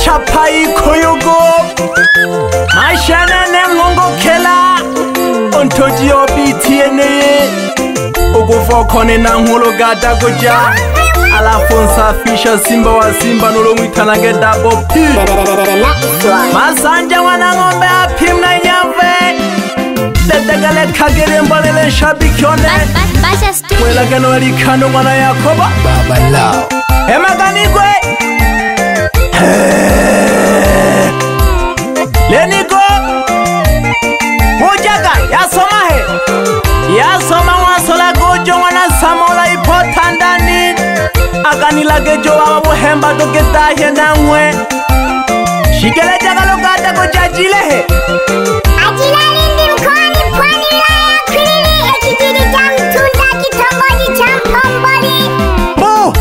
chapa ikoyogo mashana nengongo kela ontoji obitiene ugufokhone na nkolo gada goja alafonsa fisha simba wa simba nolongwitana ke double P masanja mwana ngombe apimna nyamve tetegale kagere mbalele shabikyone wela gano alikano mwana Yakoba baba lao emaganigwe leniko mujaga yasoma he yasoma wasola gojo mwana samola ipotandani aganilage jo wabuhemba doketahe nangwe shigele jagalo gada gojajile he Ajilali mkoni pwani la kwili ekijiri jamtunda kitongoji cha Mkomboli Mu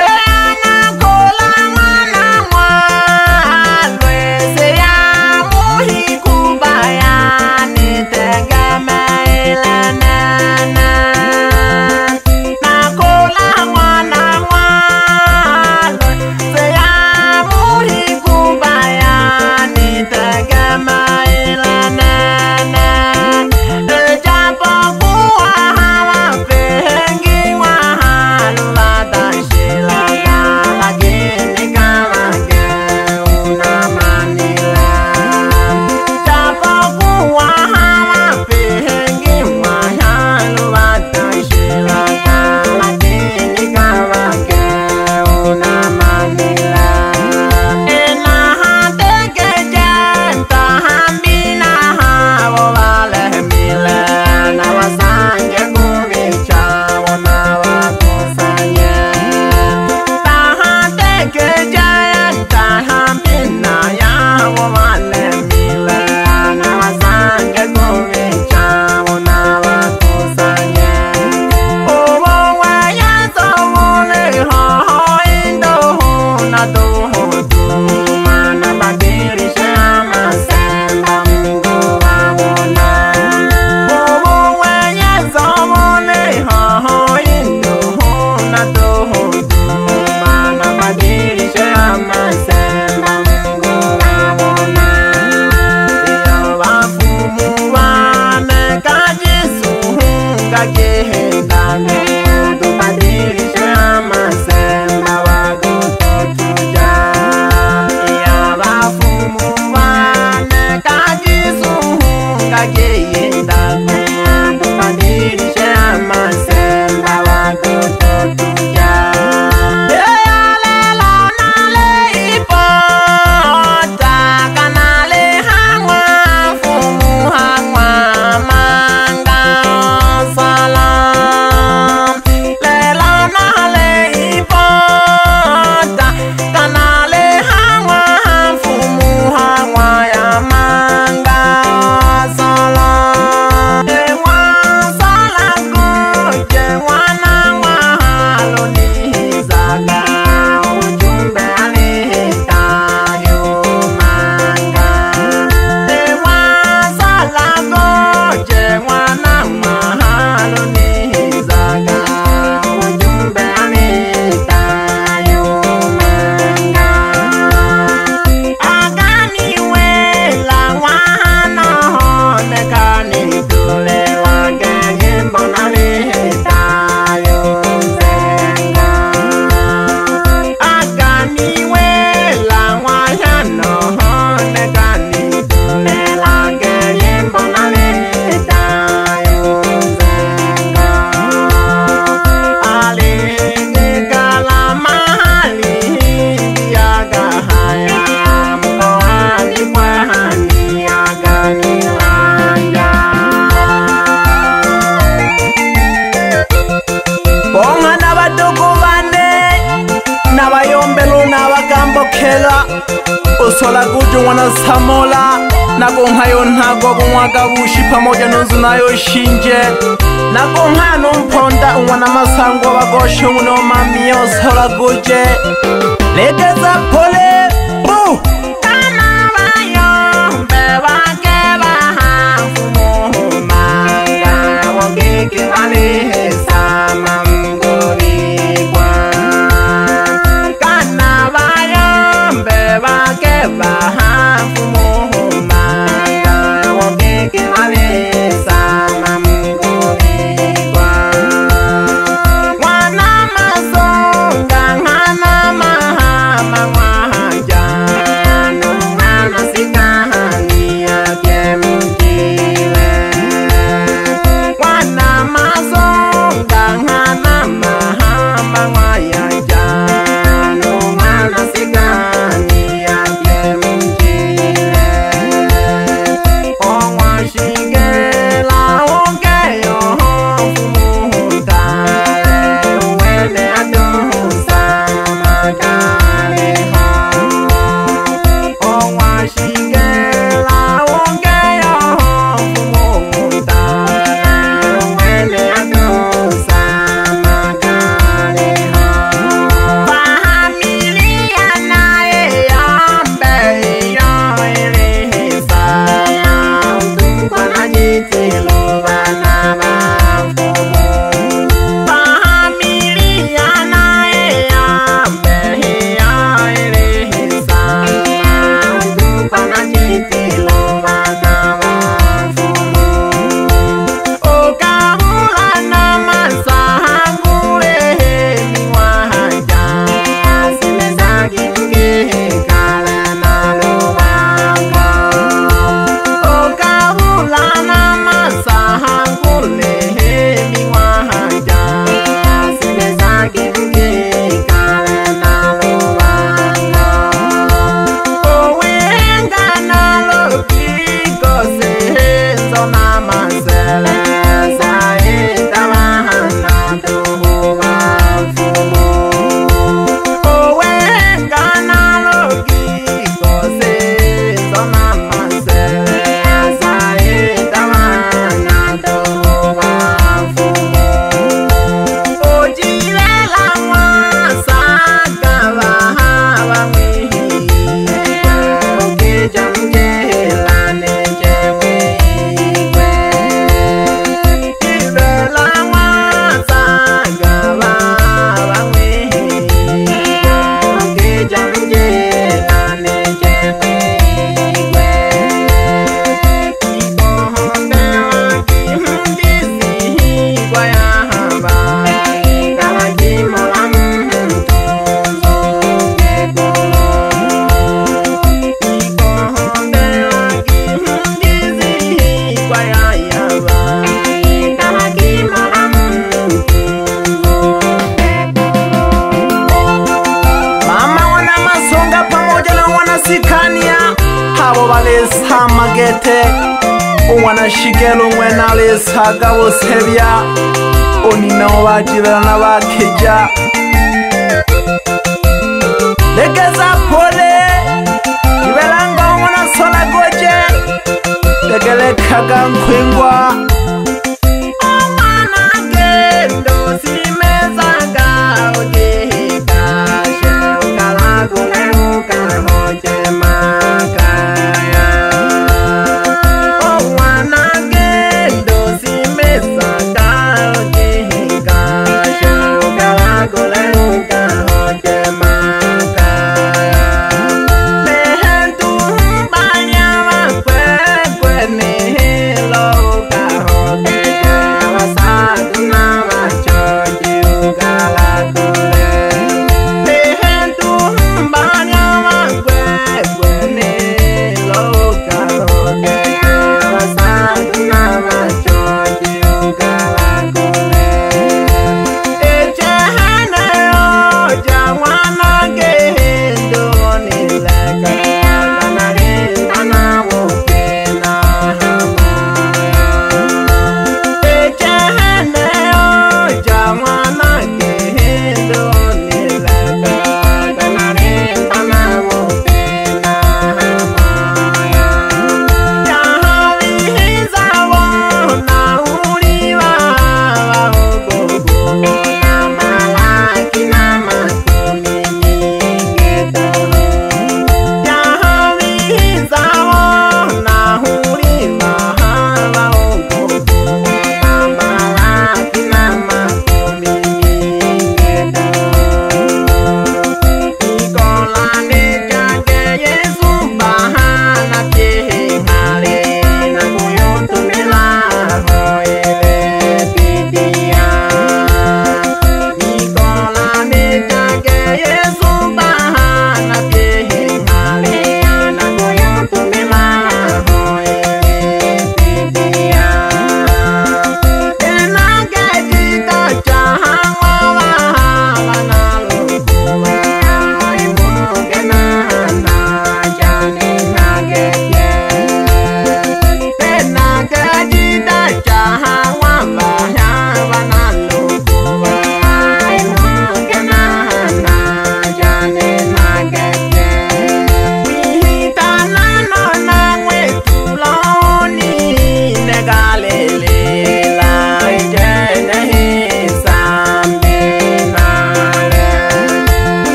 Usola gujo mwana samola nagonhayo ntago kumwaga bushi pamoja nunzu nayo shinje nagonhayo numponda umwana masango bagosho muno mami usola guje legeza pole bu kana bayo beba keba hafu manga wogeke vale sama mgori kwa kana bayo beba keba Magete Uwana shigelo mwena lesaga wosebya Onina wajibela na bakija Legeza pole Ibelanga mwana sola goje Legele kaga mkwingwa Omana gendo simezaga ojika Sheukala kuleuka hoje makaya Loca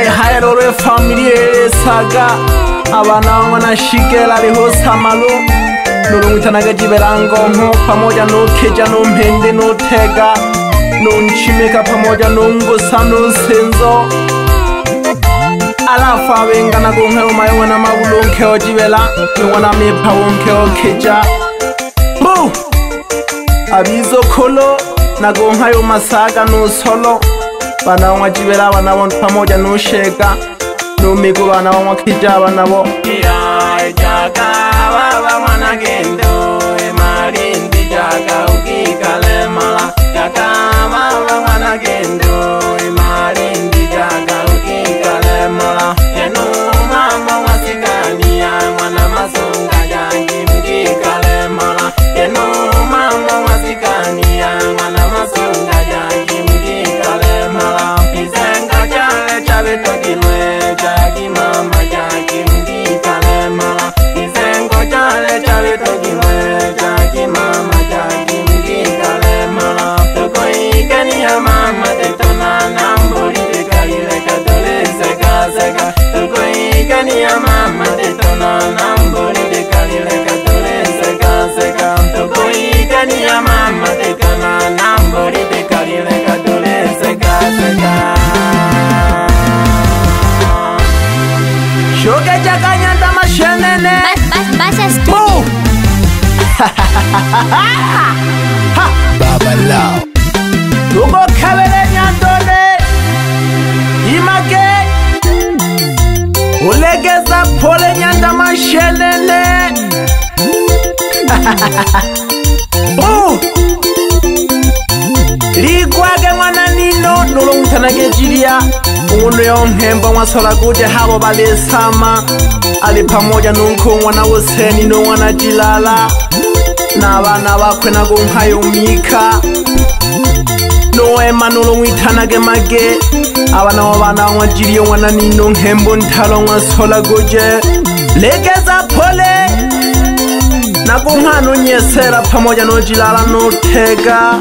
haya lolo familia saga abana wana shigela liho samalo nulungitanaga jiberango nko pamoja no keja no mpende no tega no nchimeka pamoja no ngosa no senzo alafa bengana gonke umayo na mabulonke ojibela yona mepa wonke okeja bu abizo kolo na gonka yo masaga no solo bana wajibela bana bon pamoja no shega no migo bana wakija bana bo ya jaga baba mwana gendo e marindi jaga ukikale mala jaga baba mwana gendo e marindi jaga ukikale mala eno mama wasikani ya mwana mazunga jangi mkikale mala eno mama wasikani ya mwana mazunga jangi mkikale mala izenga chale chabe tokilwe jagi mama jagi mkikale mala izengo chale chabe tokilwe jagi mama jagi mkikale mala toko ikani ya mama tetona nambori tekalile katole seka seka toko ikani ya mama tetona nambori tekalile katole seka seka toko ikani ya mama tetona nambori tekalile katole seka seka shoga jakanya ndama shenene Basa studio. Baba Lao. Tugo kabele nyandone image ulegeza pole nyandama shenene ligwage mwana nino nulungtanage jiria uno yompemba mwasola guje habo balesama ali pamoja nunko mwana woseni no mwana jilala na abana bakwe nago nkayo mika no emanulo mwitanage mage abana wabana wajiriyo mwana nino nkembo ntalo mwasola guje legeza pole nago nkano nyesera pamoja no jilala no tega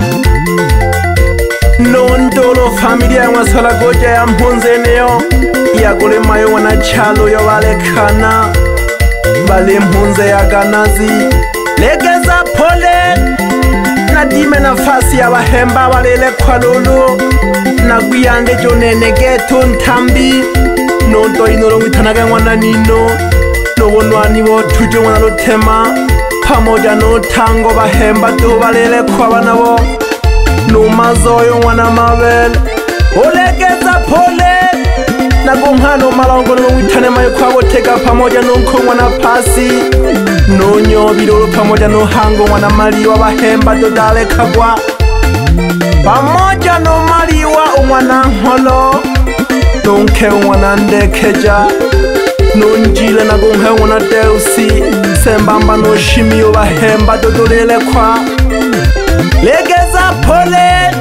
Nondolo familia ya mwasola goja ya mpunze neo Yagule mayo wana chalo ya wale kana Bale mpunze ya ganazi Legeza pole Nadime nafasi ya wahemba walele kwa lulu Naguyande jonene geto ntambi Nondo inoro mwitanaga mwana nino Nowonwani wo tujo mwana lutema Pamoja no tango bahemba do walele kwa wanabo Numazoyo mwana mabele Olegeza pole Nagumhano malongo nwitane mayo kwa wotega pamoja nunko mwana pasi Nonyo bidolo pamoja no hango mwana maliwa bahemba dodale kagwa Pamoja no maliwa umwana nholo Nunke mwana ndekeja Nunjile nagumhe mwana deusi Sembamba no shimiyo bahemba dodolele kwa Legeza pole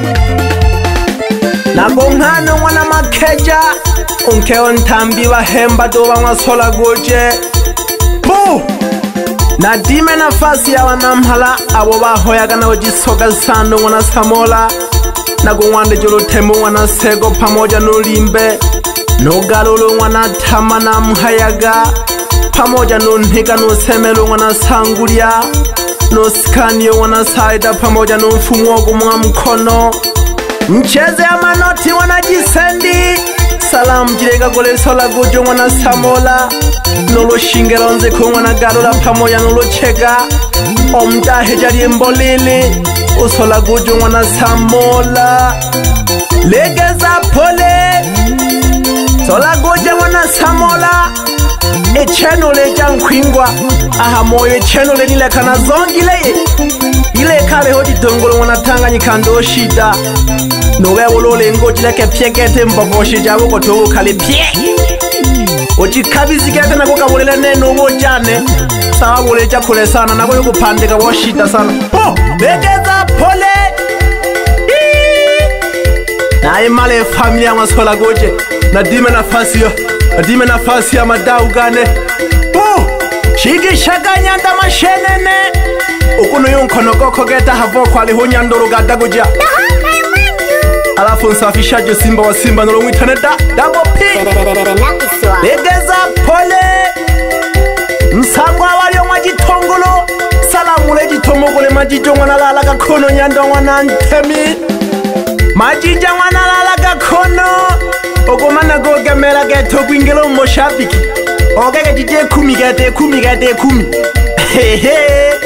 Nagongano mwana makeja Unkeo ntambi bahemba doba mwasola goje Bu Nadime nafasi ya wanamhala Abo bahoyaga na wajisoga sando mwana samola Nagongwande jolo temu mwana sego pamoja nulimbe Nogalolo mwana tama na mhayaga Pamoja nunhiga nusemelo mwana sangulia No skani wana saida pamoja no mfumu wa gumwa mkono Mcheze ya manoti wana jisendi Salamu jirega gole sola gujo wana samola Nolo shingero nze kwa wana garola pamoja nolo chega Omdahe jari mbolili Usola gujo wana samola Legeza pole Sola gujo wana samola Echeno leja nkwingwa Aha moyo echeno le nile kana zongile Ile kale hoji dongolo wanatanga nyikando shida Nowe wolole ngoji leke piekete mboko shija woko togo kale pie Oji kabizi kete na kuka wolele neno wojane Sawa woleja kule sana na kuyo kupandeka washida sana Legeza pole Na imale familia mwasola goje Nadime nafasi ya madau gane Shigi shaga nyanda mashenene Ukuno yunkono goko geta havo kwa liho nyandoro gadaguja alafu nsafishaje simba wa simba nolo mwitane double P. Legeza pole msangwa walio majitongolo salamule jitomogole majijo mwana lala gakono nyanda mwana ntemi majija mwana lala gakono ogomana gogemera geto kwingelo moshabiki ogege jije kumi gete kumi hehe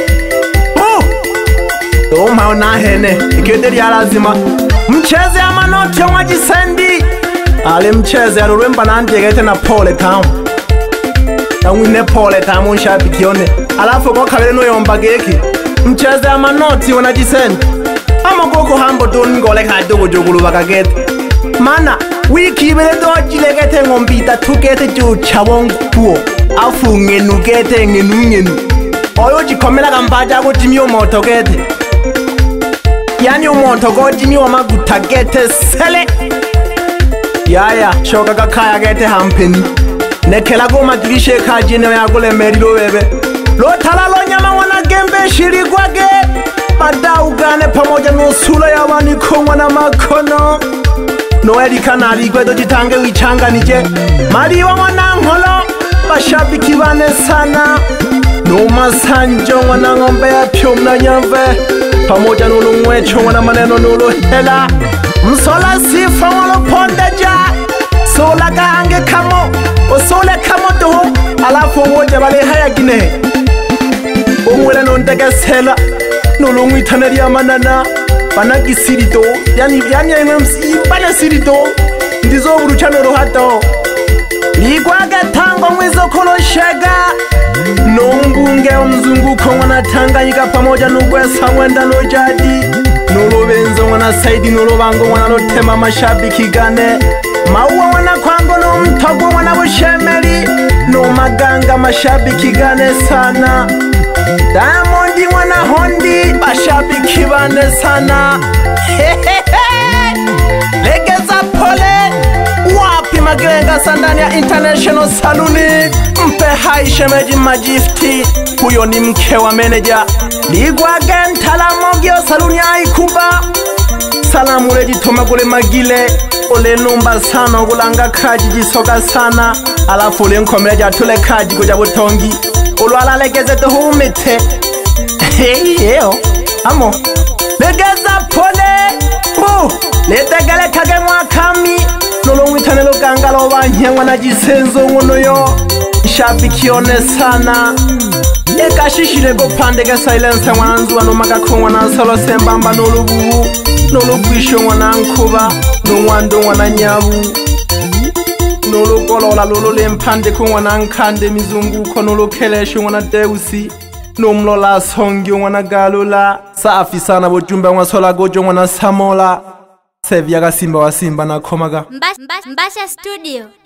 Doma na hene ikende ya lazima mcheze ama noti wa jisendi ale mcheze aruremba nanje gete na pole tamu na wine pole tamu shabiki yone alafu kwa kabele no yomba geki mcheze ama noti wana jisendi ama goko hambo don ngole ka dogo jogulu bakagete mana wiki bele do jilegete ngombita tukete ju chabong puo afu ngenu gete ngenu oyo jikomela kambaja ko jimyo moto gete yani umuntu gojimi wa maguta gete sele yaya shoka kakaya gete hampeni nekela go madirishe kajine yagole merilo bebe lotala lo nyama wana gembe shirigwage badaugane pamoja nusula yabani kongwa na makono noeli kanali gwedo jitange wichanganije mali wa mwana nkolo bashabiki bane sana Numa sanjo wana ngombe ya pyomna nyamve pamoja nulu mwecho wana maneno nulu hela msola sifa walo pondeja sola kaange kamo osole kamo toho alafu woja bale haya gine umwele nondege sela nulu mwitane liya manana banagi sirito yani bane sirito ndizo urucha nulu hato ligwage tango mwizo koloshega Nongunge mzunguko wana Tanganyika pamoja nugwesa wenda no jadi Nolobenzo wana saidi nolobango wana lotema mashabiki gane Maua wana kwango no mtogo wana bushemeli No maganga mashabiki gane sana Diamondi wana hondi mashabiki bane sana Legeza pole Wapi magenga sandani ya International Saluni Mpe hai shemeji majifti Huyo ni mke wa meneja Ligwa gentala mogyo saluni ya ikuba Salamu leji tomagule magile Ole numba sana gulanga kaji jisoga sana Alafu ule nkomeja tule kaji kuja butongi Ulwala legeze tuhumite Yeo Amo Legeza pole Letegele kage mwakami Nolo mwitane lo gangalo wanyengwa na jisenzo ngono yo Shabiki yone sana Eka shishile go pandege silence wananzu wano magako wana salo sembamba nolo bubu Nolo kwisho wana nkuba Nungwando wana nyabu Nolo kolola lolo lempande ko wana nkande mizunguko Nolo kelesho wana deusi Numlola songi wana galula Safi sana bojumbe wana sola gojo wana samola Sevyaga simba wa simba na komaga Mbasha Studio.